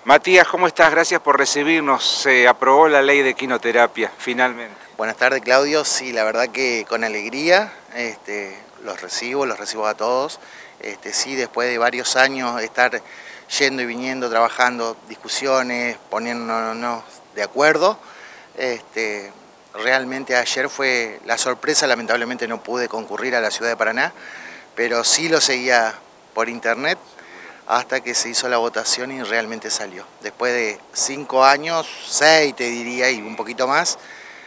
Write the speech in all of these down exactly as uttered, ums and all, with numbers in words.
Matías, ¿cómo estás? Gracias por recibirnos. Se aprobó la ley de equinoterapia, finalmente. Buenas tardes, Claudio. Sí, la verdad que con alegría este, los recibo, los recibo a todos. Este, sí, después de varios años estar yendo y viniendo, trabajando, discusiones, poniéndonos de acuerdo, este, realmente ayer fue la sorpresa. Lamentablemente no pude concurrir a la ciudad de Paraná, pero sí lo seguía por internet hasta que se hizo la votación y realmente salió. Después de cinco años, seis te diría, y un poquito más,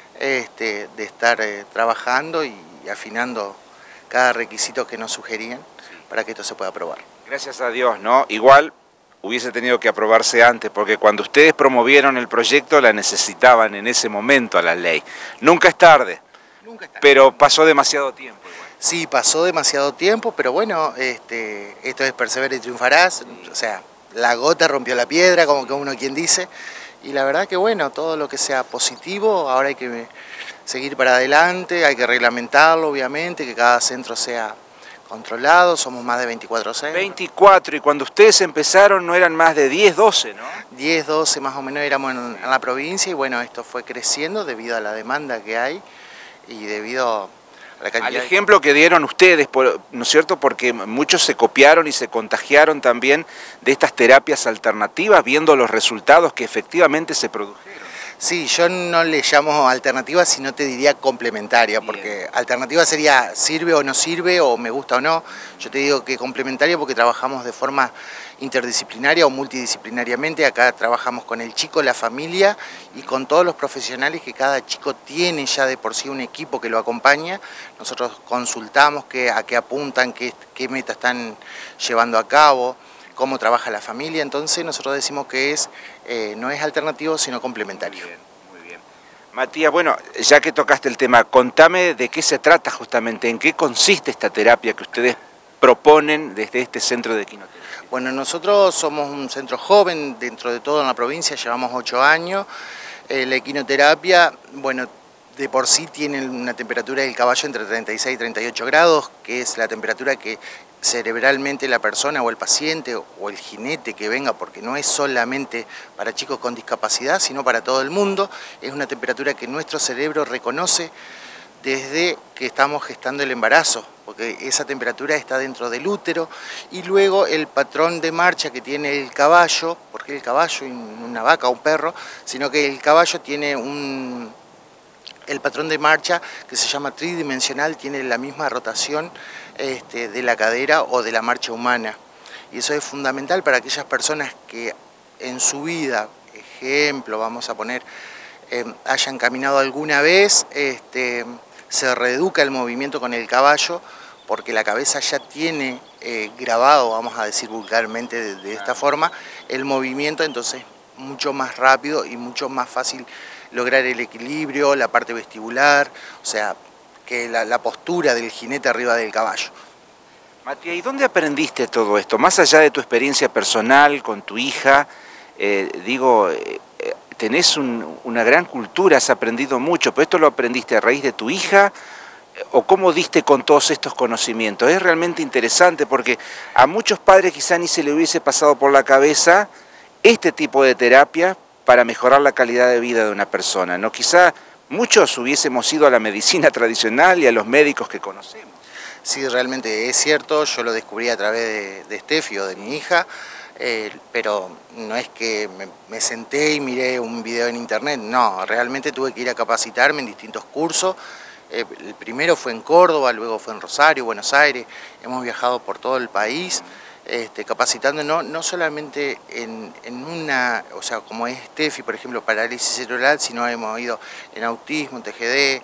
este, de estar eh, trabajando y afinando cada requisito que nos sugerían para que esto se pueda aprobar. Gracias a Dios, ¿no? Igual hubiese tenido que aprobarse antes, porque cuando ustedes promovieron el proyecto la necesitaban en ese momento a la ley. Nunca es tarde, Nunca es tarde. Pero pasó demasiado tiempo. Igual. Sí, pasó demasiado tiempo, pero bueno, este, esto es persevera y triunfarás. O sea, la gota rompió la piedra, como que uno quien dice. Y la verdad que bueno, todo lo que sea positivo, ahora hay que seguir para adelante, hay que reglamentarlo obviamente, que cada centro sea controlado, somos más de veinticuatro centros. veinticuatro, y cuando ustedes empezaron no eran más de diez, doce, ¿no? diez, doce más o menos éramos en, en la provincia y bueno, esto fue creciendo debido a la demanda que hay y debido a la cantidad. Al ejemplo que dieron ustedes, ¿no es cierto? Porque muchos se copiaron y se contagiaron también de estas terapias alternativas, viendo los resultados que efectivamente se produjeron. Sí, yo no le llamo alternativa, sino te diría complementaria, porque Bien. Alternativa sería sirve o no sirve, o me gusta o no. Yo te digo que complementaria porque trabajamos de forma interdisciplinaria o multidisciplinariamente. Acá trabajamos con el chico, la familia y con todos los profesionales que cada chico tiene ya de por sí un equipo que lo acompaña. Nosotros consultamos qué, a qué apuntan, qué, qué metas están llevando a cabo, cómo trabaja la familia, entonces nosotros decimos que es eh, no es alternativo, sino complementario. Muy bien, muy bien. Matías, bueno, ya que tocaste el tema, contame de qué se trata justamente, en qué consiste esta terapia que ustedes proponen desde este centro de equinoterapia. Bueno, nosotros somos un centro joven, dentro de todo en la provincia, llevamos ocho años. Eh, la equinoterapia, bueno, de por sí tiene una temperatura del caballo entre treinta y seis y treinta y ocho grados, que es la temperatura que cerebralmente la persona o el paciente o el jinete que venga, porque no es solamente para chicos con discapacidad, sino para todo el mundo, es una temperatura que nuestro cerebro reconoce desde que estamos gestando el embarazo, porque esa temperatura está dentro del útero, y luego el patrón de marcha que tiene el caballo, porque el caballo y una vaca o un perro, sino que el caballo tiene un... El patrón de marcha, que se llama tridimensional, tiene la misma rotación este, de la cadera o de la marcha humana. Y eso es fundamental para aquellas personas que en su vida, ejemplo, vamos a poner, eh, hayan caminado alguna vez, este, se reeduca el movimiento con el caballo, porque la cabeza ya tiene eh, grabado, vamos a decir vulgarmente de, de esta forma, el movimiento, entonces mucho más rápido y mucho más fácil lograr el equilibrio, la parte vestibular, o sea, que la, la postura del jinete arriba del caballo. Matías, ¿y dónde aprendiste todo esto? Más allá de tu experiencia personal con tu hija, eh, digo, eh, tenés un, una gran cultura, has aprendido mucho, pero ¿esto lo aprendiste a raíz de tu hija? ¿O cómo diste con todos estos conocimientos? Es realmente interesante porque a muchos padres quizá ni se le hubiese pasado por la cabeza este tipo de terapia para mejorar la calidad de vida de una persona, ¿no? Quizá muchos hubiésemos ido a la medicina tradicional y a los médicos que conocemos. Sí, realmente es cierto, yo lo descubrí a través de, de Steffi o de mi hija, eh, pero no es que me, me senté y miré un video en internet, no, realmente tuve que ir a capacitarme en distintos cursos. Eh, el primero fue en Córdoba, luego fue en Rosario, Buenos Aires, hemos viajado por todo el país. Este, capacitando no, no solamente en, en una, o sea, como es Steffi, por ejemplo, parálisis cerebral, sino hemos ido en autismo, en T G D,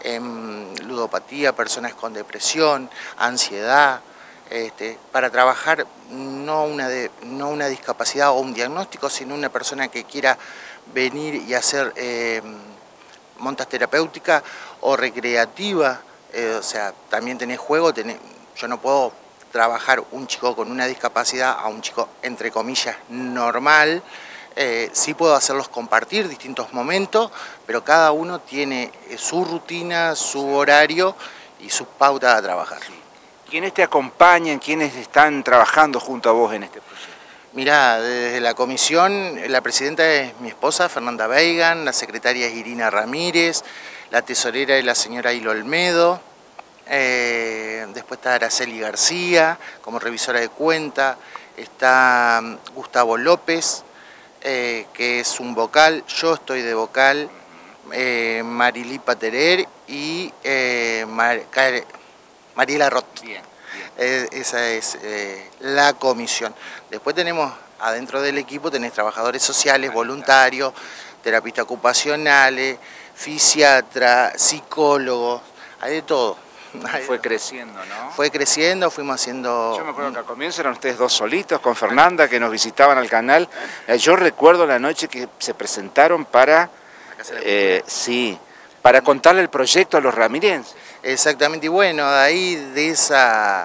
en ludopatía, personas con depresión, ansiedad, este, para trabajar no una, de, no una discapacidad o un diagnóstico, sino una persona que quiera venir y hacer eh, montas terapéuticas o recreativa, eh, o sea, también tenés juego, tenés, yo no puedo trabajar un chico con una discapacidad a un chico, entre comillas, normal. Eh, sí puedo hacerlos compartir distintos momentos, pero cada uno tiene su rutina, su horario y sus pautas a trabajar. ¿Quiénes te acompañan, quiénes están trabajando junto a vos en este proyecto? Mirá, desde la comisión, la presidenta es mi esposa, Fernanda Weigan, la secretaria es Irina Ramírez, la tesorera es la señora Hilo Olmedo, eh, después está Araceli García como revisora de cuenta, está Gustavo López, eh, que es un vocal, yo estoy de vocal, eh, Marilí Paterer y eh, Mar Mariela Roth. Bien. Eh, esa es eh, la comisión. Después tenemos, adentro del equipo, tenés trabajadores sociales, voluntarios, terapistas ocupacionales, fisiatra, psicólogos, hay de todo. Fue creciendo, ¿no? Fue creciendo, fuimos haciendo... Yo me acuerdo que al comienzo eran ustedes dos solitos con Fernanda, que nos visitaban al canal. Yo recuerdo la noche que se presentaron para... Eh, sí, para contarle el proyecto a los ramírenses. Exactamente, y bueno, ahí de esa...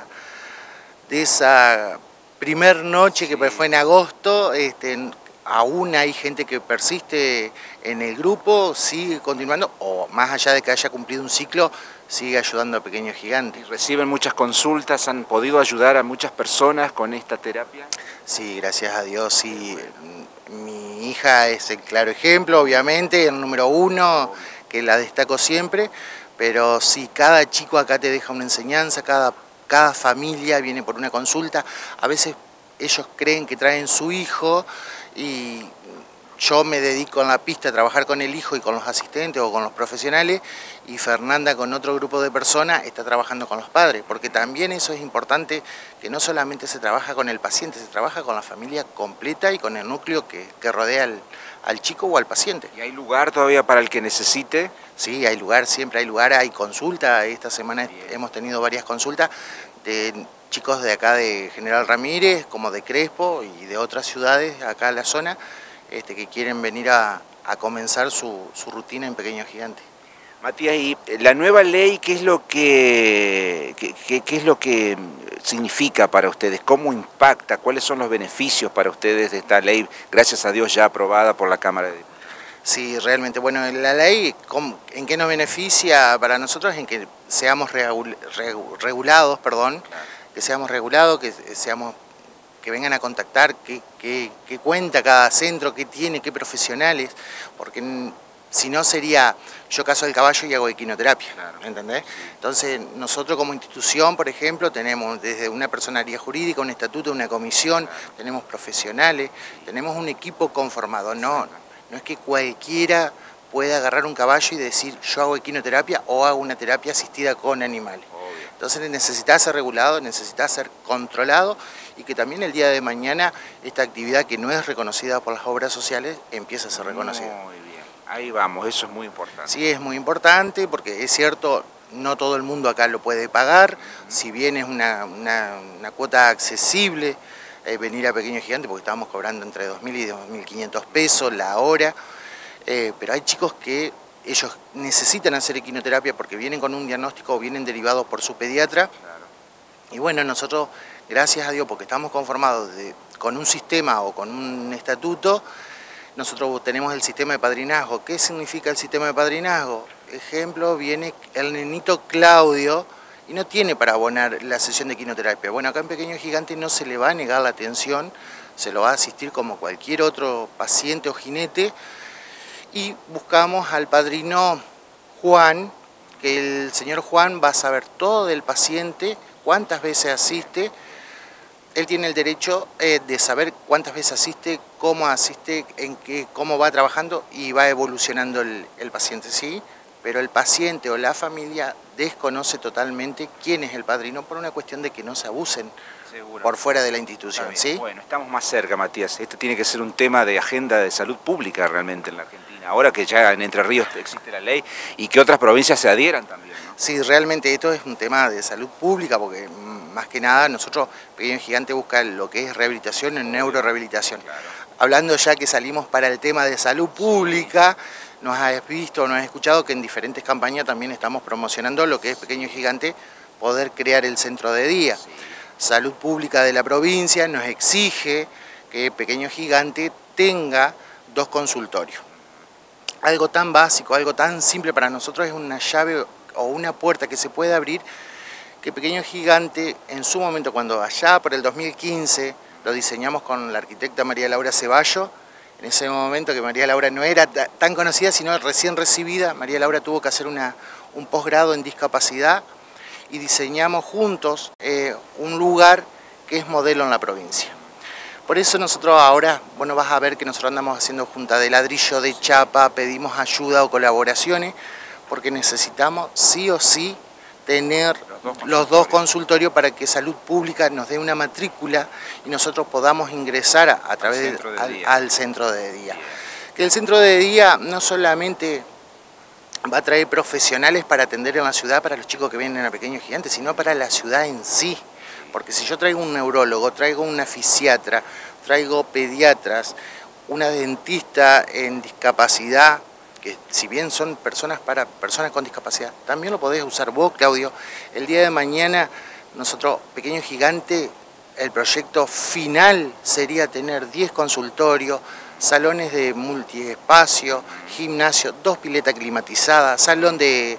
de esa primer noche que fue en agosto, este, aún hay gente que persiste en el grupo, sigue continuando, o más allá de que haya cumplido un ciclo, sigue ayudando a Pequeños Gigantes. ¿Reciben muchas consultas? ¿Han podido ayudar a muchas personas con esta terapia? Sí, gracias a Dios, sí. Mi hija es el claro ejemplo, obviamente, el número uno, que la destaco siempre, pero sí, cada chico acá te deja una enseñanza, cada Cada familia viene por una consulta, a veces ellos creen que traen su hijo y yo me dedico en la pista a trabajar con el hijo y con los asistentes o con los profesionales, y Fernanda con otro grupo de personas está trabajando con los padres, porque también eso es importante, que no solamente se trabaja con el paciente, se trabaja con la familia completa y con el núcleo que, que rodea al, al chico o al paciente. ¿Y hay lugar todavía para el que necesite? Sí, hay lugar, siempre hay lugar, hay consulta. Esta semana Bien. hemos tenido varias consultas de chicos de acá de General Ramírez, como de Crespo y de otras ciudades acá en la zona, este, que quieren venir a, a comenzar su, su rutina en Pequeños Gigantes. Matías, ¿y la nueva ley qué es lo que, qué, qué es lo que significa para ustedes? ¿Cómo impacta? ¿Cuáles son los beneficios para ustedes de esta ley, gracias a Dios ya aprobada por la Cámara de Diputados? Sí, realmente, bueno, la ley, ¿en qué nos beneficia para nosotros? En que seamos regul regulados, perdón, claro. que seamos regulados, que seamos, que vengan a contactar, qué, qué, qué cuenta cada centro, qué tiene, qué profesionales, porque si no sería, yo caso del caballo y hago equinoterapia, claro. ¿entendés? Entonces, nosotros como institución, por ejemplo, tenemos desde una personería jurídica, un estatuto, una comisión, claro. tenemos profesionales, tenemos un equipo conformado, no, no es que cualquiera pueda agarrar un caballo y decir yo hago equinoterapia o hago una terapia asistida con animales. Obvio. Entonces necesita ser regulado, necesita ser controlado, y que también el día de mañana esta actividad que no es reconocida por las obras sociales empiece a ser reconocida. Muy bien. Ahí vamos, eso es muy importante. Sí, es muy importante porque es cierto, no todo el mundo acá lo puede pagar, si bien es una, una, una cuota accesible eh, venir a Pequeños Gigantes, porque estábamos cobrando entre dos mil y dos mil quinientos pesos la hora, eh, pero hay chicos que ellos necesitan hacer equinoterapia porque vienen con un diagnóstico o vienen derivados por su pediatra, claro. y bueno, nosotros, gracias a Dios, porque estamos conformados de, con un sistema o con un estatuto, nosotros tenemos el sistema de padrinazgo. ¿Qué significa el sistema de padrinazgo? Ejemplo, viene el nenito Claudio y no tiene para abonar la sesión de quinoterapia. Bueno, acá en Pequeños Gigantes no se le va a negar la atención, se lo va a asistir como cualquier otro paciente o jinete, y buscamos al padrino Juan, que el señor Juan va a saber todo del paciente, cuántas veces asiste. Él tiene el derecho eh, de saber cuántas veces asiste, cómo asiste, en qué, cómo va trabajando y va evolucionando el, el paciente, ¿sí? Pero el paciente o la familia desconoce totalmente quién es el padrino por una cuestión de que no se abusen Seguro. por fuera de la institución, ¿sí? Bueno, estamos más cerca, Matías. Este tiene que ser un tema de agenda de salud pública realmente en la Argentina. Ahora que ya en Entre Ríos existe la ley y que otras provincias se adhieran también, ¿no? Sí, realmente esto es un tema de salud pública porque más que nada nosotros, Pequeños Gigantes, busca lo que es rehabilitación en neurorehabilitación. Claro. Hablando ya que salimos para el tema de salud pública, nos has visto, nos has escuchado que en diferentes campañas también estamos promocionando lo que es Pequeños Gigantes, poder crear el centro de día. Sí. Salud Pública de la provincia nos exige que Pequeños Gigantes tenga dos consultorios. Algo tan básico, algo tan simple para nosotros es una llave o una puerta que se puede abrir, que Pequeños Gigantes en su momento, cuando allá por el dos mil quince lo diseñamos con la arquitecta María Laura Ceballo. En ese momento que María Laura no era tan conocida, sino recién recibida, María Laura tuvo que hacer una, un posgrado en discapacidad y diseñamos juntos eh, un lugar que es modelo en la provincia. Por eso nosotros ahora, bueno, vas a ver que nosotros andamos haciendo junta de ladrillo, de chapa, pedimos ayuda o colaboraciones, porque necesitamos sí o sí tener los dos, los dos consultorios para que Salud Pública nos dé una matrícula y nosotros podamos ingresar a, a través del centro de al, al centro de día. Que el centro de día no solamente va a traer profesionales para atender en la ciudad para los chicos que vienen a Pequeños Gigantes, sino para la ciudad en sí. Porque si yo traigo un neurólogo, traigo una fisiatra, traigo pediatras, una dentista en discapacidad, que si bien son personas para personas con discapacidad, también lo podés usar vos, Claudio. El día de mañana, nosotros, Pequeño Gigante, el proyecto final sería tener diez consultorios, salones de multiespacio, gimnasio, dos piletas climatizadas, salón de,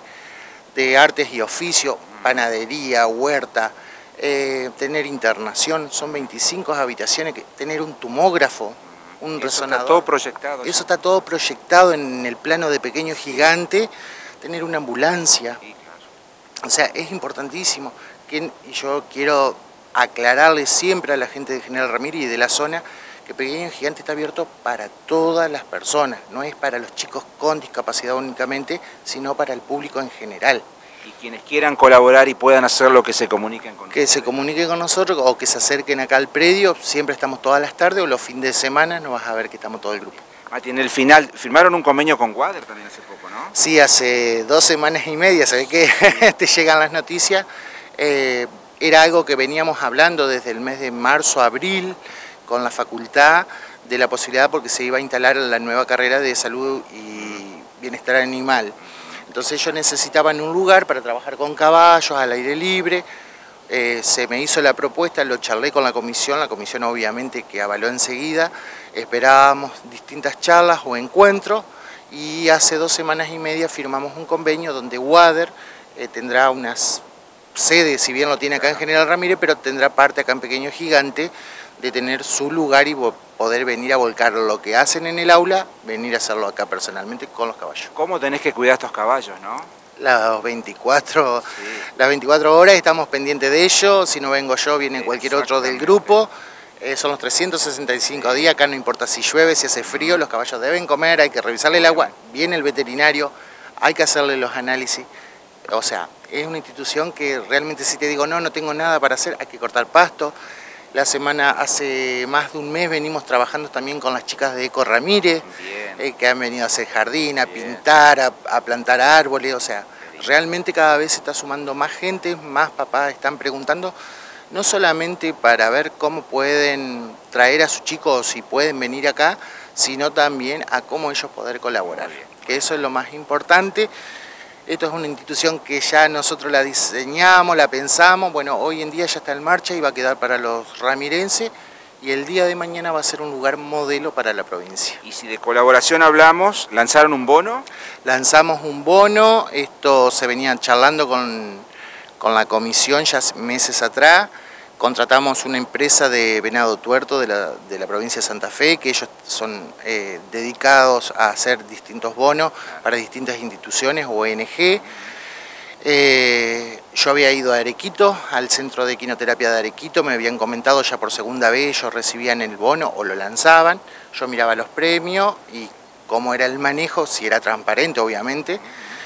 de artes y oficio, panadería, huerta, eh, tener internación, son veinticinco habitaciones, tener un tomógrafo, un Eso resonador. Está todo proyectado. Eso está todo proyectado en el plano de Pequeño Gigante, tener una ambulancia. Sí, claro. O sea, es importantísimo. Que yo quiero aclararle siempre a la gente de General Ramírez y de la zona que Pequeño Gigante está abierto para todas las personas, no es para los chicos con discapacidad únicamente, sino para el público en general. Y quienes quieran colaborar y puedan hacerlo, que se comuniquen con nosotros. Que se comuniquen con nosotros o que se acerquen acá al predio, siempre estamos todas las tardes o los fines de semana, nos vas a ver que estamos todo el grupo. Mati, en el final, firmaron un convenio con Wader también hace poco, ¿no? Sí, hace dos semanas y media, se ve que te llegan las noticias. Eh, era algo que veníamos hablando desde el mes de marzo, abril, con la facultad, de la posibilidad porque se iba a instalar la nueva carrera de salud y bienestar animal. Entonces ellos necesitaban un lugar para trabajar con caballos, al aire libre. Eh, se me hizo la propuesta, lo charlé con la comisión, la comisión obviamente que avaló enseguida. Esperábamos distintas charlas o encuentros y hace dos semanas y media firmamos un convenio donde Wader eh, tendrá unas sedes, si bien lo tiene acá en General Ramírez, pero tendrá parte acá en Pequeño Gigante de tener su lugar y poder venir a volcar lo que hacen en el aula, venir a hacerlo acá personalmente con los caballos. ¿Cómo tenés que cuidar a estos caballos, no? Las veinticuatro, sí. las veinticuatro horas estamos pendientes de ellos, si no vengo yo viene cualquier otro del grupo, eh, son los trescientos sesenta y cinco días, acá no importa si llueve, si hace frío, los caballos deben comer, hay que revisarle el agua, viene el veterinario, hay que hacerle los análisis, o sea, es una institución que realmente si te digo no, no tengo nada para hacer, hay que cortar pasto. La semana, hace más de un mes venimos trabajando también con las chicas de Eco Ramírez, eh, que han venido a hacer jardín, a Bien. pintar, a, a plantar árboles, o sea, realmente cada vez se está sumando más gente, más papás están preguntando, no solamente para ver cómo pueden traer a sus chicos, si pueden venir acá, sino también a cómo ellos poder colaborar, que eso es lo más importante. Esto es una institución que ya nosotros la diseñamos, la pensamos, bueno, hoy en día ya está en marcha y va a quedar para los ramirenses y el día de mañana va a ser un lugar modelo para la provincia. Y si de colaboración hablamos, ¿lanzaron un bono? Lanzamos un bono, esto se venía charlando con, con la comisión ya meses atrás. Contratamos una empresa de venado tuerto de la, de la provincia de Santa Fe, que ellos son eh, dedicados a hacer distintos bonos para distintas instituciones o O N G. Eh, yo había ido a Arequito, al centro de equinoterapia de Arequito, me habían comentado ya por segunda vez, ellos recibían el bono o lo lanzaban, yo miraba los premios y cómo era el manejo, si era transparente obviamente,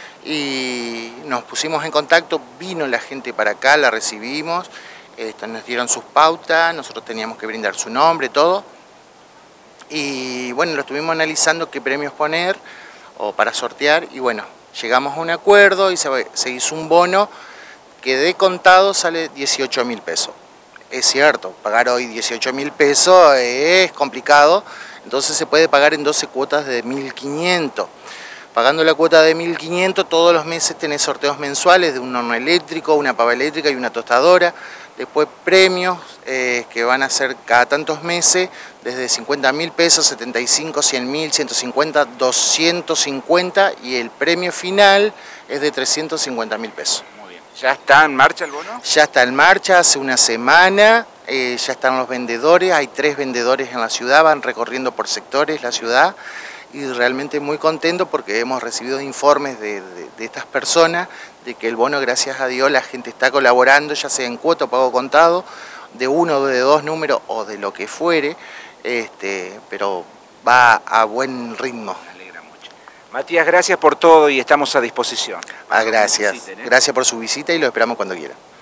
y nos pusimos en contacto, vino la gente para acá, la recibimos, Esto, nos dieron sus pautas, nosotros teníamos que brindar su nombre, todo. Y bueno, lo estuvimos analizando qué premios poner o para sortear y bueno, llegamos a un acuerdo y se, se hizo un bono que de contado sale dieciocho mil pesos. Es cierto, pagar hoy dieciocho mil pesos es complicado, entonces se puede pagar en doce cuotas de mil quinientos. Pagando la cuota de mil quinientos, todos los meses tenés sorteos mensuales de un horno eléctrico, una pava eléctrica y una tostadora. Después premios eh, que van a ser cada tantos meses, desde cincuenta mil pesos, setenta y cinco, cien mil, ciento cincuenta, doscientos cincuenta y el premio final es de trescientos cincuenta mil pesos. Muy bien. ¿Ya está en marcha el bono? Ya está en marcha, hace una semana. eh, ya están los vendedores, hay tres vendedores en la ciudad, van recorriendo por sectores la ciudad y realmente muy contento porque hemos recibido informes de, de, de estas personas de que el bono, gracias a Dios, la gente está colaborando, ya sea en cuota o pago contado, de uno o de dos números o de lo que fuere, este, pero va a buen ritmo. Matías, gracias por todo y estamos a disposición. Ah, gracias. Visiten, ¿eh? Gracias por su visita y lo esperamos cuando quiera.